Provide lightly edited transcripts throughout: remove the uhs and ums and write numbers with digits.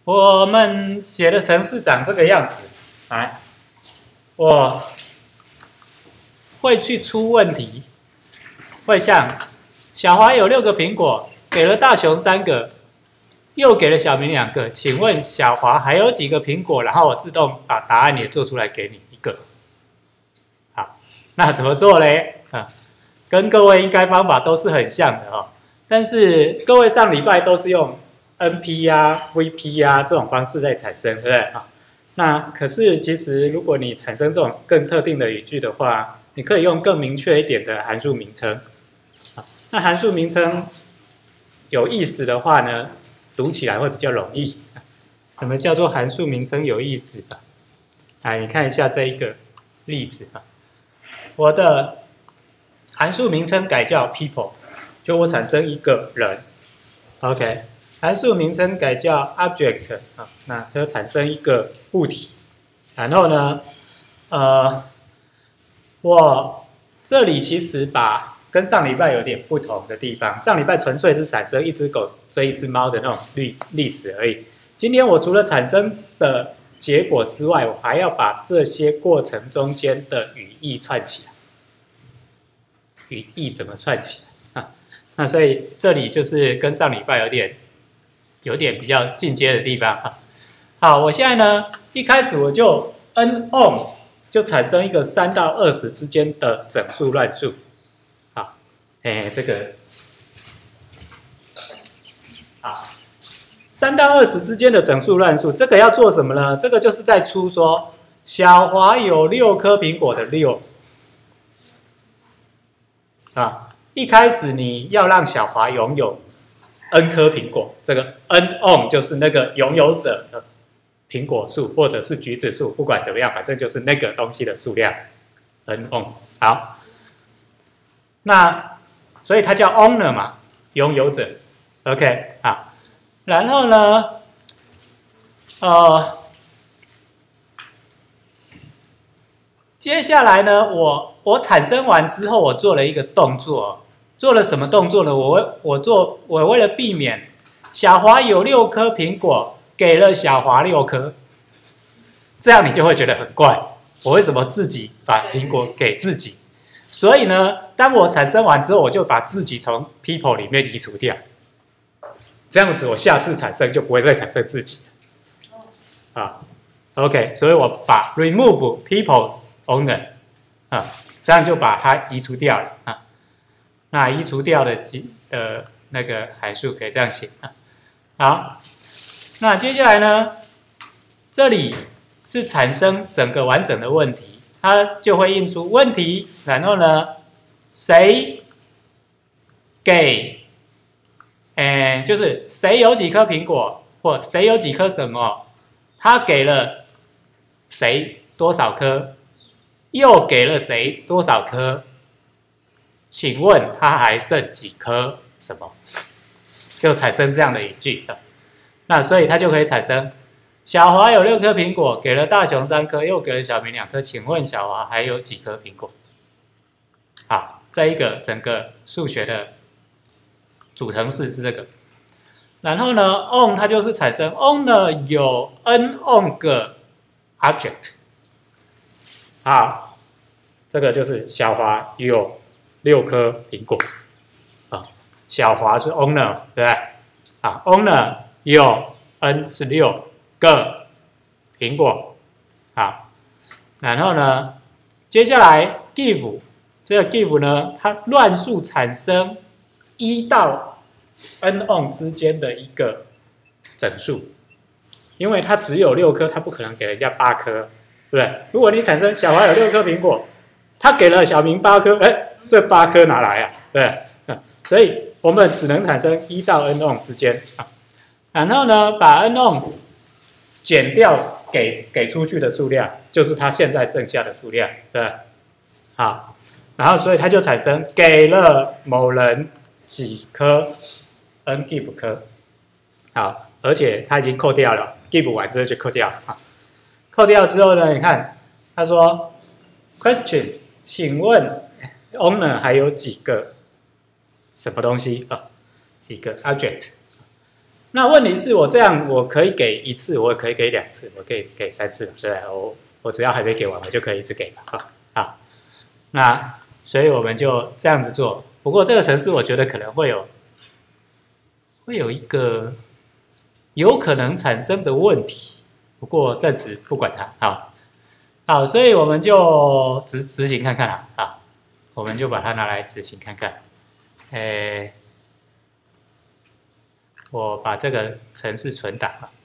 我们写的程式长这个样子，来，我会去出问题，会像小华有6个苹果，给了大雄3个，又给了小明2个，请问小华还有几个苹果？然后我自动把答案也做出来给你1个。好，那怎么做嘞？跟各位应该方法都是很像的哦，但是各位上礼拜都是用 NP 啊、VP 啊这种方式在产生，对不对啊？那可是其实如果你产生这种更特定的语句的话，你可以用更明确一点的函数名称。那函数名称有意思的话呢，读起来会比较容易。什么叫做函数名称有意思吧？来，你看一下这一个例子啊，我的函数名称改叫 people， 就我产生一个人 ，OK。函数名称改叫 object 啊，那它产生一个物体。然后呢，我这里其实跟上礼拜有点不同的地方。上礼拜纯粹是产生一只狗追一只猫的那种例子而已。今天我除了产生的结果之外，我还要把这些过程中间的语义串起来。语义怎么串起来啊？那所以这里就是跟上礼拜有点比较进阶的地方啊。好，我现在呢，一开始我就 n on 就产生一个3到20之间的整数乱数。好，这个好，3到20之间的整数乱数，这个要做什么呢？这个就是在出说小华有6颗苹果的6啊。一开始你要让小华拥有 n 颗苹果，这个 n on 就是那个拥有者的苹果数或者是橘子数，不管怎么样，反正就是那个东西的数量 n on。好，那所以它叫 owner 嘛，拥有者。OK， 好，然后呢，接下来呢，我产生完之后，我做了一个动作。做了什么动作呢？我为了避免小华有6颗苹果，给了小华6颗，这样你就会觉得很怪。我为什么自己把苹果给自己？所以呢，当我产生完之后，我就把自己从 people 里面移除掉，这样子我下次产生就不会再产生自己啊。OK， 所以我把 remove people's owner 啊，这样就把它移除掉了啊。那移除掉的那个函数可以这样写啊。好，那接下来呢，这里是产生整个完整的问题，它就会印出问题，然后呢，谁给，就是谁有几颗苹果，或谁有几颗什么，他给了谁多少颗，又给了谁多少颗。请问他还剩几颗什么？就产生这样的语句的。那所以它就可以产生小华有6颗苹果，给了大雄3颗，又给了小明2颗。请问小华还有几颗苹果？好，这一个整个数学的组成式是这个。然后呢 ，on 它就是产生 on 呢有 n on 个 object。好，这个就是小华有6颗苹果，啊，小华是 owner， 对不对？啊 ，owner 有 n 是6个苹果，好，然后呢，接下来 give 这个 give 呢，它乱数产生1到 n on 之间的一个整数，因为它只有6颗，它不可能给人家8颗，对不对？如果你产生小华有6颗苹果，他给了小明8颗，这8颗哪来啊？对，所以我们只能产生1到 n on 之间啊。然后呢，把 n on 减掉给出去的数量，就是它现在剩下的数量，对吧？好，然后所以它就产生给了某人几颗 n give 颗，好，而且它已经扣掉了 ，give 完之后就扣掉了啊。扣掉之后呢，你看他说 question。请问 owner 还有几个什么东西啊？几个 object？ 那问题是我这样，我可以给1次，我也可以给2次，我可以给3次，对不对？我只要还没给完，我就可以一直给嘛。好，那所以我们就这样子做。不过这个程式我觉得可能会有一个有可能产生的问题，不过暂时不管它。好，所以我们就执行看看啦。好，我们就把它拿来执行看看。我把这个程式存档了。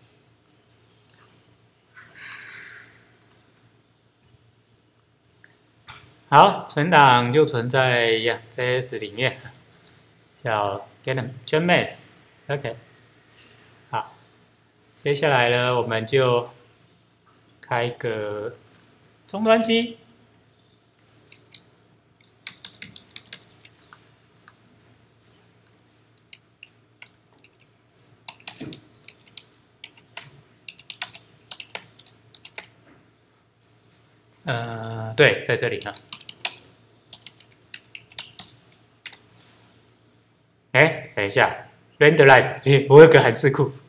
好，存档就存在JS 里面，叫 GenMath。OK， 好，接下来呢，我们就开个终端机。对，在这里呢。等一下 ，RenderLib， 我有个函式库，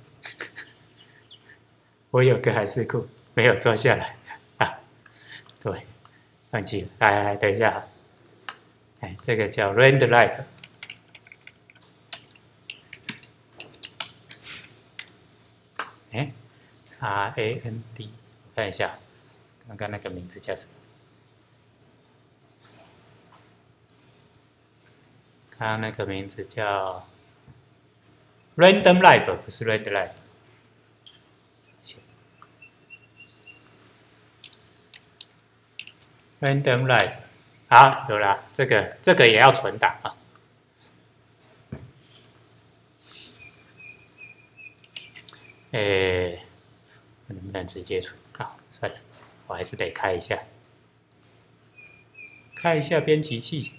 我有个函式库没有抓下来啊，对，忘记了。来，等一下，这个叫 RenderLib， RAND， 我看一下，刚刚那个名字叫什么？它那个名字叫 RandomLib， 不是 RenderLib。RandomLib， 好，有了，这个也要存档啊。能不能直接存？好，算了，我还是得开一下，编辑器。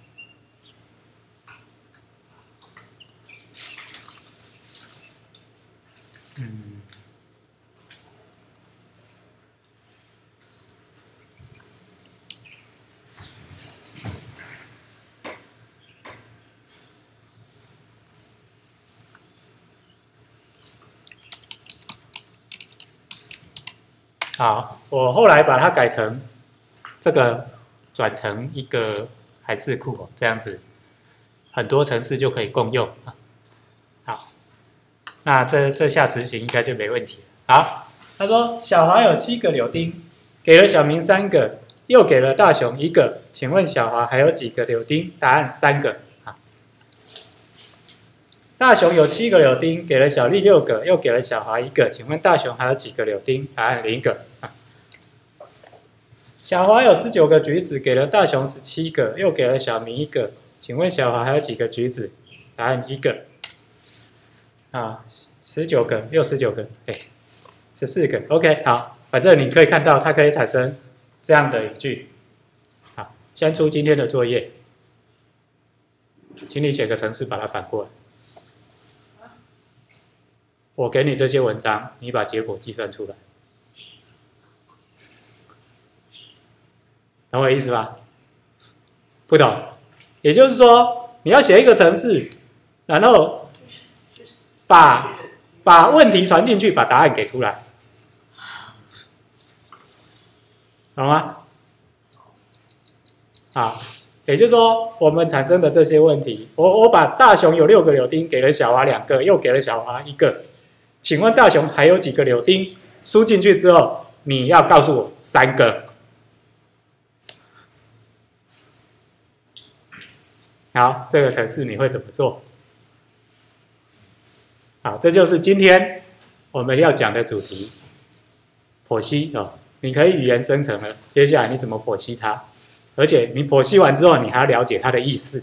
好，我后来把它改成这个，转成一个函式库这样子，很多程式就可以共用。好，那这下执行应该就没问题。好，他说小华有7个柳丁，给了小明3个，又给了大雄1个，请问小华还有几个柳丁？答案3个。大雄有7个柳丁，给了小丽6个，又给了小华1个，请问大雄还有几个柳丁？答案0个。小华有19个橘子，给了大雄17个，又给了小明1个，请问小华还有几个橘子？答案1个。19个又19个，14个。OK， 好，反正你可以看到它可以产生这样的语句。好，先出今天的作业，请你写个程式把它反过来。我给你这些文章，你把结果计算出来，懂我意思吧？不懂，也就是说，你要写一个程式，然后把问题传进去，把答案给出来，懂吗？好，也就是说，我们产生的这些问题，我把大雄有6个柳丁，给了小华2个，又给了小华1个。请问大雄还有几个柳丁？输进去之后，你要告诉我3个。好，这个程式你会怎么做？好，这就是今天我们要讲的主题，剖析哦。你可以语言生成了，接下来你怎么剖析它？而且你剖析完之后，你还要了解它的意思。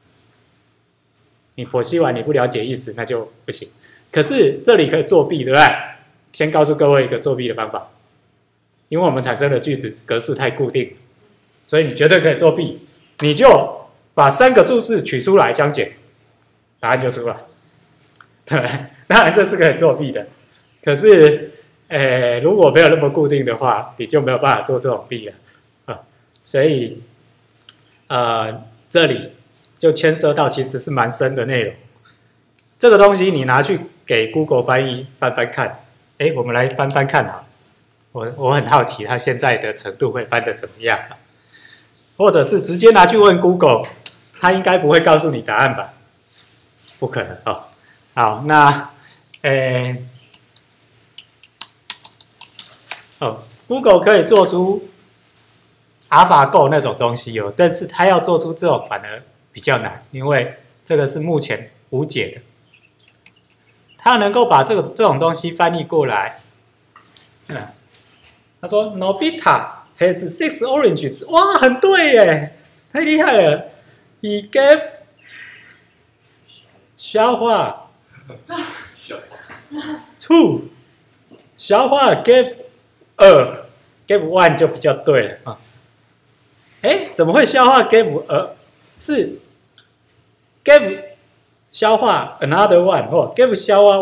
你剖析完你不了解意思，那就不行。可是这里可以作弊，对不对？先告诉各位一个作弊的方法，因为我们产生的句子格式太固定，所以你绝对可以作弊。你就把3个数字取出来相减，答案就出来。对，当然这是可以作弊的。可是，如果没有那么固定的话，你就没有办法做这种弊了。所以，这里就牵涉到其实是蛮深的内容。这个东西你拿去给 Google 翻译翻翻看。哎，我们来翻翻看啊，我很好奇它现在的程度会翻得怎么样啊？或者是直接拿去问 Google， 它应该不会告诉你答案吧？不可能哦。好，那Google 可以做出 AlphaGo 那种东西哦，但是它要做出这种反而比较难，因为这个是目前无解的。它能够把这种东西翻译过来，他说 Nobita has 6 oranges， 哇，很对耶，太厉害了。He gave 小花 2， 小花 gave 2 ，gave 1就比较对了啊。哎，怎么会消化 gave 是 gave 消化 another one 或 gave 消化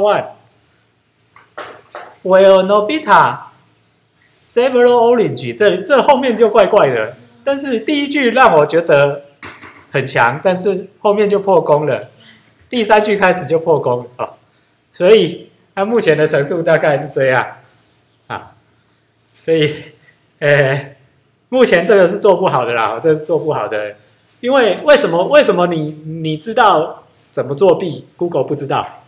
one。Well, Nobita several orange， 这后面就怪怪的。但是第一句让我觉得很强，但是后面就破功了。第3句开始就破功了哦，所以它目前的程度大概是这样啊。所以，目前这个是做不好的啦，这是做不好的。因为为什么你知道怎么作弊 ，Google 不知道？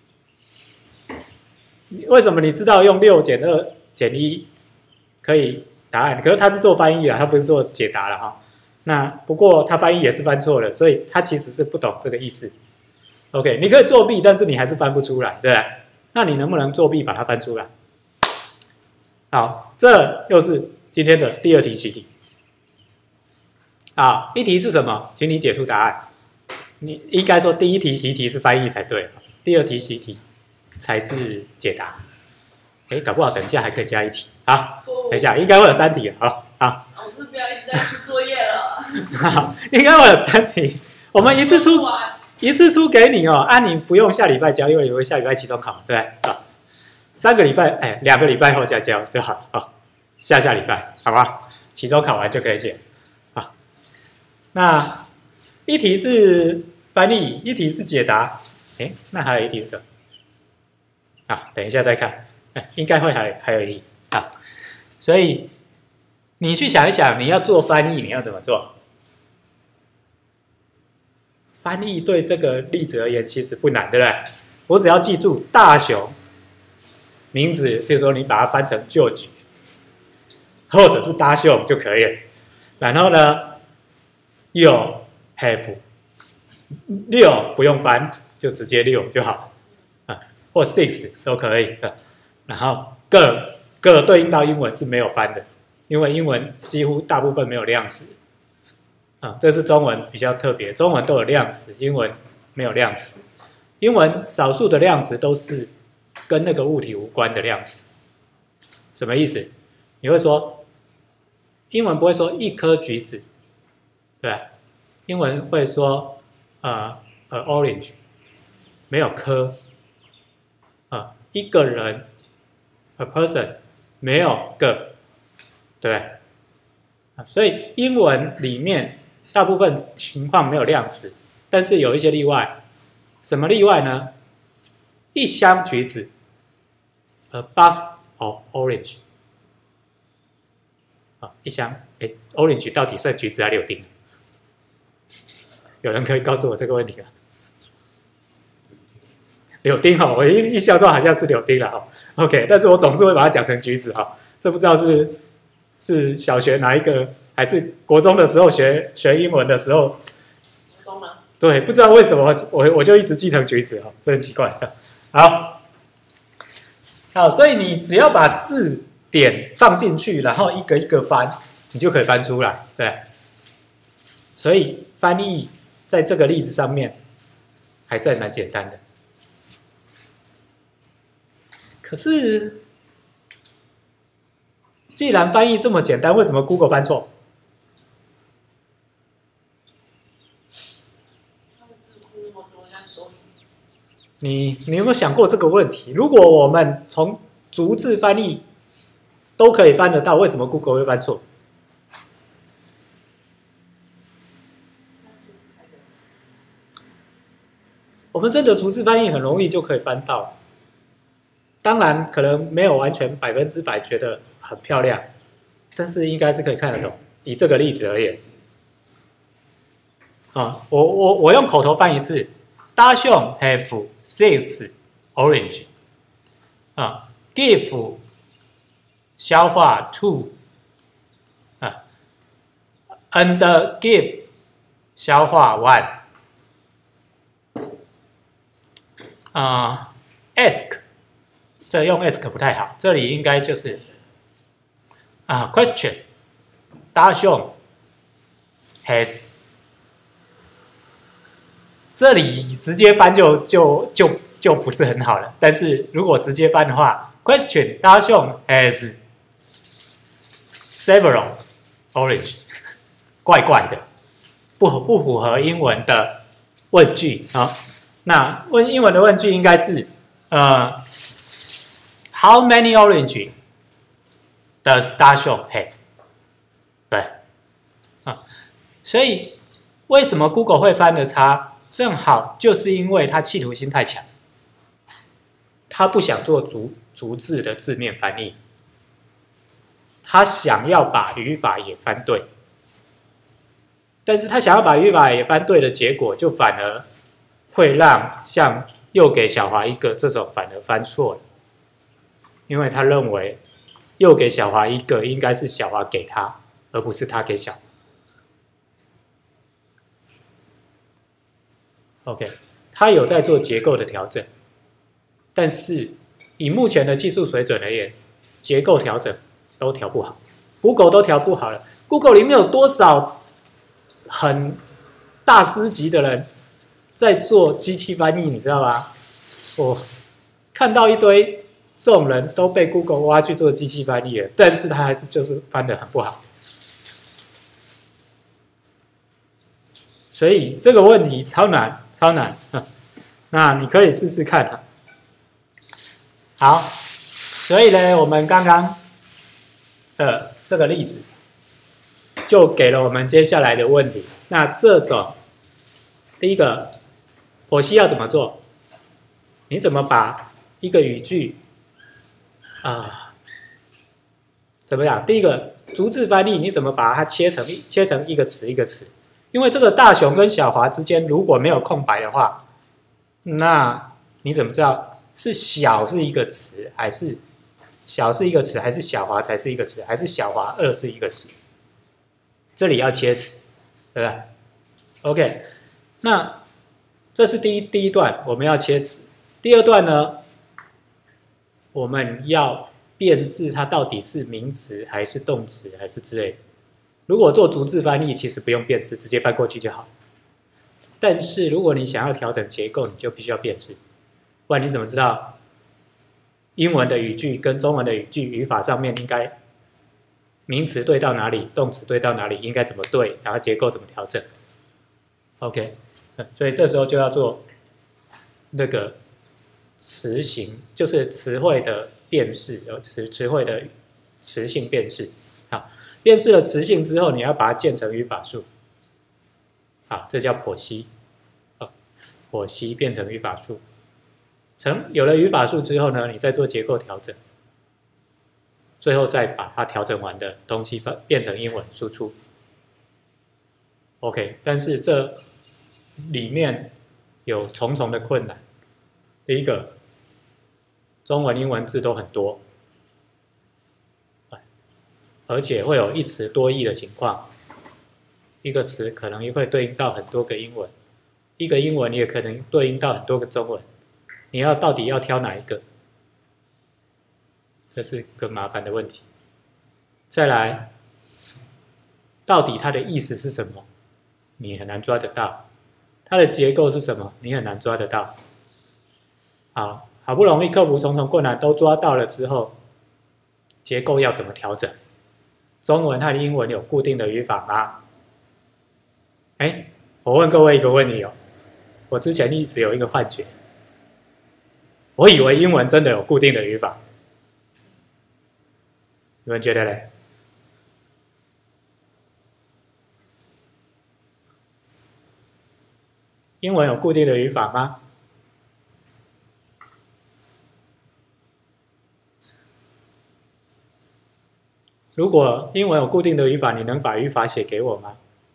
为什么你知道用6减2减1可以答案？可是他是做翻译啦，他不是做解答了哈。那不过他翻译也是翻错了，所以他其实是不懂这个意思。OK， 你可以作弊，但是你还是翻不出来，对不对？那你能不能作弊把它翻出来？好，这又是今天的第2题习题。好，1题是什么？请你解出答案。你应该说第1题习题是翻译才对，第2题习题才是解答。搞不好等一下还可以加1题。好，等一下应该会有3题。好， 老师不要一直在出作业了。 好，应该会有3题。我们一次出给你哦，你不用下礼拜交，因为你会下礼拜期中考，对不对？3个礼拜，2个礼拜后再交就好了。下礼拜，好吧？期中考完就可以写。好，那1题是翻译，1题是解答。那还有1题是什么？等一下再看。应该会还有1题啊。所以你去想一想，你要做翻译，你要怎么做？翻译对这个例子而言其实不难，对不对？我只要记住大熊名字，比如说你把它翻成George，或者是大熊就可以了。然后呢，有 have 6不用翻，就直接6就好或 6都可以。然后个对应到英文是没有翻的，因为英文几乎大部分没有量词。这是中文比较特别，中文都有量词，英文没有量词。英文少数的量词都是跟那个物体无关的量词。什么意思？你会说，英文不会说1颗橘子，对吧？英文会说orange， 没有颗。一个人 a person， 没有个，对不对？所以英文里面大部分情况没有量词，但是有一些例外。什么例外呢？1箱橘子 ，a box of orange。1箱，orange 到底算橘子还是柳丁？有人可以告诉我这个问题吗？柳丁我一笑中好像是柳丁了OK， 但是我总是会把它讲成橘子这不知道是小学哪一个，还是国中的时候学英文的时候？ 国中吗？对， 不知道为什么我就一直记成橘子这很奇怪。好，所以你只要把字典放进去，然后一个一个翻，你就可以翻出来，对。所以翻译在这个例子上面还算蛮简单的。可是，既然翻译这么简单，为什么 Google 翻错？你有没有想过这个问题？如果我们从逐字翻译都可以翻得到，为什么 Google 会翻错？我们真的逐字翻译很容易就可以翻到。 当然可能没有完全100%觉得很漂亮，但是应该是可以看得懂。以这个例子而言，我用口头翻一次 ：Dashon have 6 orange， give 消化 2， and give 消化 1， ask 这用 ask 不太好，这里应该就是question。Dashon has， 这里直接翻就不是很好了。但是如果直接翻的话 ，question Dashon has several orange， 怪怪的，不符合英文的问句啊。那英文的问句应该是How many orange does Dashon have？ 对，所以为什么 Google 会翻的差？正好就是因为它企图心太强，它不想做逐字的字面翻译，它想要把语法也翻对，但是它想要把语法也翻对的结果，就反而会让像又给小华一个这种反而翻错了，因为他认为又给小华一个应该是小华给他，而不是他给小华。OK， 他有在做结构的调整，但是以目前的技术水准而言，结构调整都调不好 ，Google 都调不好了。Google 里面有多少很大师级的人在做机器翻译，你知道吗？我看到一堆这种人都被 Google 挖去做机器翻译了，但是他还是就是翻得很不好。所以这个问题超难，超难。那你可以试试看。好，所以呢，我们刚刚的这个例子就给了我们接下来的问题。那这种第一个剖析要怎么做？你怎么把一个语句怎么样？第一个逐字翻译，你怎么把它切成一个词一个词？因为这个大雄跟小华之间如果没有空白的话，那你怎么知道是小是一个词，还是小是一个词，还是小华才是一个词，还是小华2是一个词？这里要切词，对不对 ？OK， 那这是第一段，我们要切词。第二段呢，我们要辨识它到底是名词还是动词还是之类的。如果做逐字翻译，其实不用辨识，直接翻过去就好。但是如果你想要调整结构，你就必须要辨识，不然你怎么知道英文的语句跟中文的语句语法上面应该名词对到哪里，动词对到哪里，应该怎么对，然后结构怎么调整 ？OK， 所以这时候就要做那个词形，就是词汇的辨识，词汇的词性辨识。好。辨识了词性之后，你要把它建成语法树，好，这叫剖析，剖析变成语法树。有了语法树之后呢，你再做结构调整，最后再把它调整完的东西变成英文输出。OK， 但是这里面有重重的困难。第一个，中文、英文字都很多。而且会有一词多义的情况，一个词可能会对应到很多个英文，一个英文也可能对应到很多个中文，你到底要挑哪一个？这是个麻烦的问题。再来，到底它的意思是什么？你很难抓得到。它的结构是什么？你很难抓得到。好不容易克服重重困难都抓到了之后，结构要怎么调整？中文和英文有固定的语法吗？我问各位一个问题哦，我之前一直有一个幻觉，我以为英文真的有固定的语法，你们觉得嘞？英文有固定的语法吗？ 如果英文有固定的语法，你能把语法写给我吗？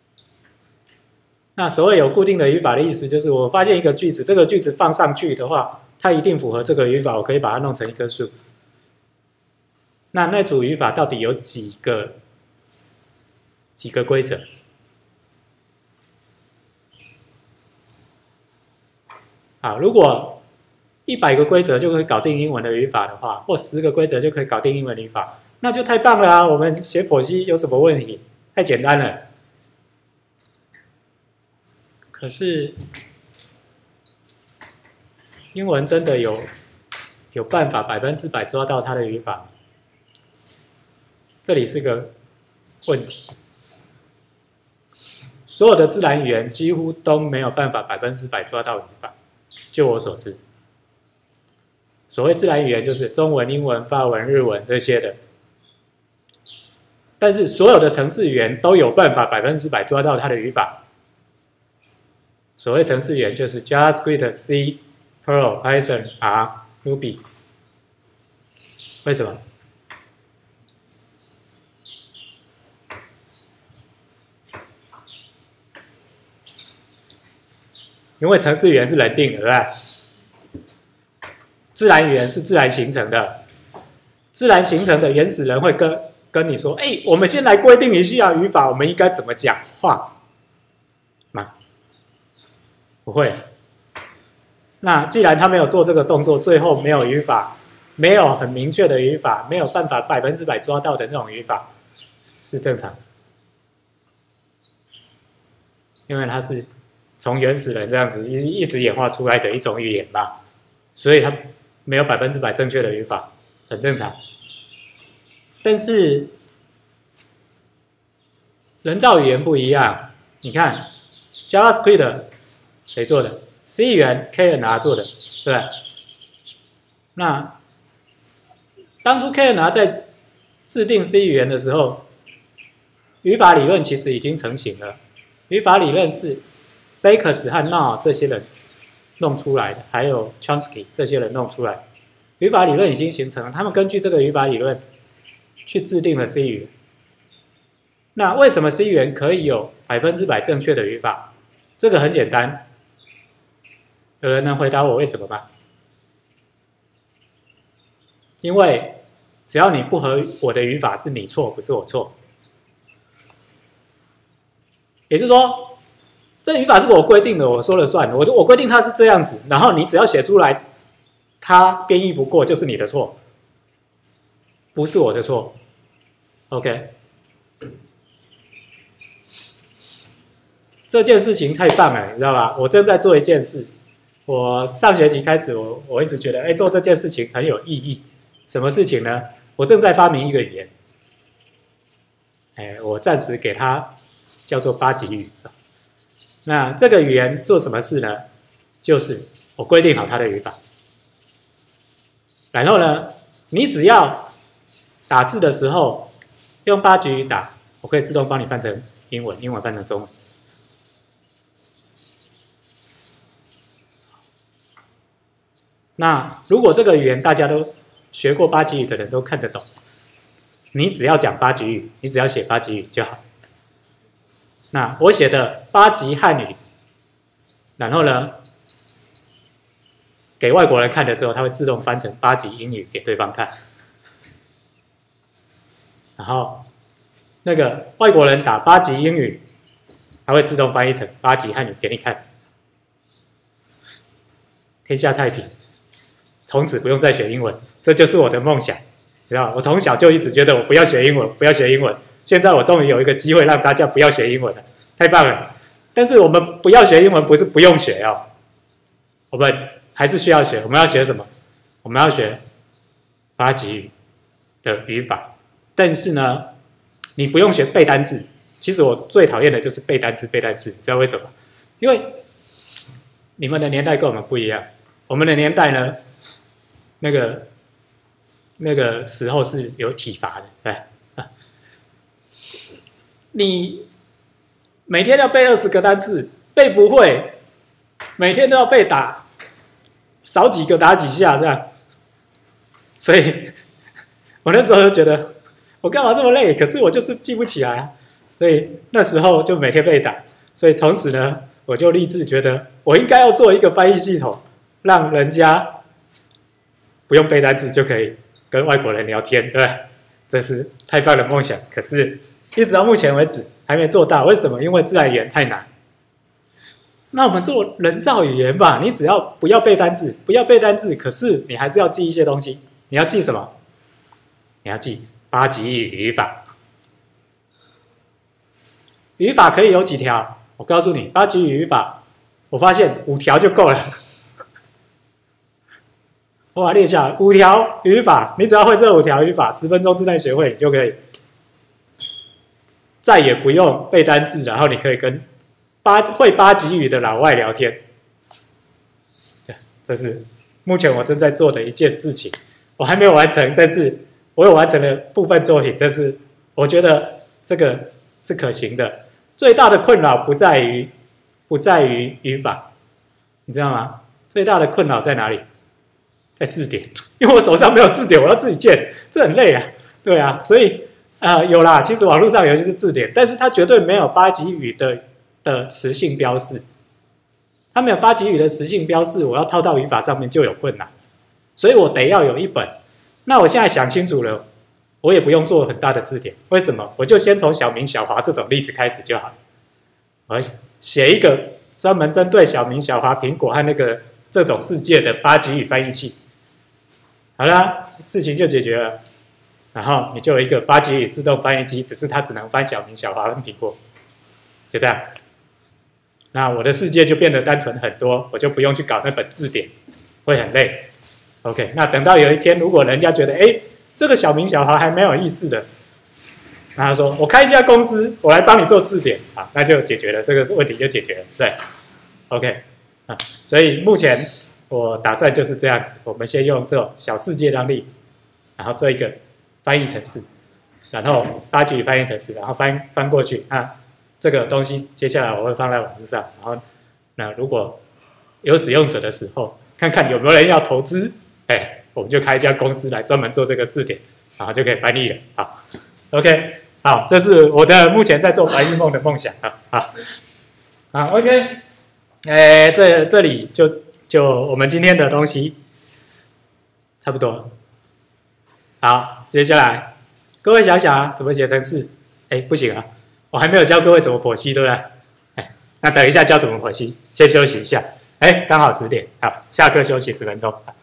那所谓有固定的语法的意思，就是我发现一个句子，这个句子放上去的话，它一定符合这个语法，我可以把它弄成一棵树。那组语法到底有几个规则？好，如果100个规则就可以搞定英文的语法的话，或10个规则就可以搞定英文语法，那就太棒了啊！我们写剖析有什么问题？太简单了。可是英文真的有办法100%抓到它的语法吗？这里是个问题。所有的自然语言几乎都没有办法100%抓到语法，就我所知。所谓自然语言就是中文、英文、法文、日文这些的，但是所有的程式语言都有办法100%抓到它的语法。所谓程式语言就是 JavaScript、C、Perl、Python、R、Ruby。为什么？因为程式语言是人定的，对不对？自然语言是自然形成的，自然形成的原始人会跟你说：“哎，我们先来规定一下语法，我们应该怎么讲话？”吗？不会。那既然他没有做这个动作，最后没有语法，没有很明确的语法，没有办法100%抓到的那种语法，是正常，因为它是从原始人这样子一直演化出来的一种语言吧，所以它没有100%正确的语法，很正常。但是人造语言不一样，你看 JavaScript 谁做的 ？C 语言 KNR 做的，对不对？那当初 KNR 在制定 C 语言的时候，语法理论其实已经成型了。语法理论是 Bakers 和 Knowles 这些人弄出来的，还有 Chomsky 这些人弄出来的。语法理论已经形成了，他们根据这个语法理论去制定了 C 语言。那为什么 C 语言可以有100%正确的语法？这个很简单，有人能回答我为什么吗？因为只要你不合我的语法，是你错，不是我错。也就是说，这语法是我规定的，我说了算，我规定它是这样子，然后你只要写出来，它编译不过就是你的错，不是我的错。OK， 这件事情太棒了，你知道吧？我正在做一件事，我上学期开始，我一直觉得，做这件事情很有意义。什么事情呢？我正在发明一个语言，我暂时给它叫做8级语。那这个语言做什么事呢？就是我规定好它的语法，然后呢，你只要打字的时候用8级语打，我可以自动帮你翻成英文，英文翻成中文。那如果这个语言大家都学过8级语的人都看得懂，你只要讲8级语，你只要写8级语就好。那我写的8级汉语，然后呢，给外国人看的时候，它会自动翻成8级英语给对方看。然后那个外国人打8级英语，它会自动翻译成8级汉语给你看。天下太平，从此不用再学英文，这就是我的梦想。知道，我从小就一直觉得我不要学英文，不要学英文。现在我终于有一个机会让大家不要学英文了，太棒了！但是我们不要学英文，不是不用学哦，我们还是需要学。我们要学什么？我们要学8级语的语法。但是呢，你不用学背单字。其实我最讨厌的就是背单字，背单字，你知道为什么？因为你们的年代跟我们不一样。我们的年代呢，那个时候是有体罚的，对。你每天要背20个单字，背不会，每天都要被打，少几个打几下这样。所以，我那时候就觉得， 我干嘛这么累？可是我就是记不起来啊。所以那时候就每天被打。所以从此呢，我就立志觉得我应该要做一个翻译系统，让人家不用背单词就可以跟外国人聊天，对吧？这是太棒的梦想。可是一直到目前为止还没做到。为什么？因为自然语言太难。那我们做人造语言吧，你只要不要背单字，不要背单字，可是你还是要记一些东西。你要记什么？你要记8级语法。语法可以有几条？我告诉你，8级语法，我发现5条就够了。我把它列下来，5条语法，你只要会这5条语法，10分钟之内学会，你就可以再也不用背单字，然后你可以跟会8级语的老外聊天。这是目前我正在做的一件事情，我还没有完成，但是我有完成了部分作品，但是我觉得这个是可行的。最大的困扰不在于语法，你知道吗？最大的困扰在哪里？在字典，因为我手上没有字典，我要自己建，这很累啊。对啊，所以有啦，其实网络上有一些字典，但是它绝对没有8级语的词性标示。它没有8级语的词性标示，我要套到语法上面就有困难，所以我得要有一本。那我现在想清楚了，我也不用做很大的字典。为什么？我就先从小明、小华这种例子开始就好了。我写一个专门针对小明、小华、苹果和这种世界的8级语翻译器。好啦，事情就解决了。然后你就有一个8级语自动翻译机，只是它只能翻小明、小华跟苹果，就这样。那我的世界就变得单纯很多，我就不用去搞那本字典，会很累。OK， 那等到有一天，如果人家觉得，这个小明、小华还蛮有意思的，那他说我开一家公司，我来帮你做字典，啊，那就解决了，这个问题就解决了，对 ，OK， 所以目前我打算就是这样子，我们先用这种小世界当例子，然后做一个翻译程式，然后8级语翻译程式，然后翻过去，这个东西接下来我会放在网络上，然后那如果有使用者的时候，看看有没有人要投资，我们就开一家公司来专门做这个字典，然后就可以翻译了。好 ，OK， 好，这是我的目前在做白日梦的梦想啊。好 ，OK， 这里就我们今天的东西差不多了。好，接下来各位想想怎么写程式？不行啊，我还没有教各位怎么剖析，对不对？那等一下教怎么剖析，先休息一下。刚好10点，好，下课休息10分钟。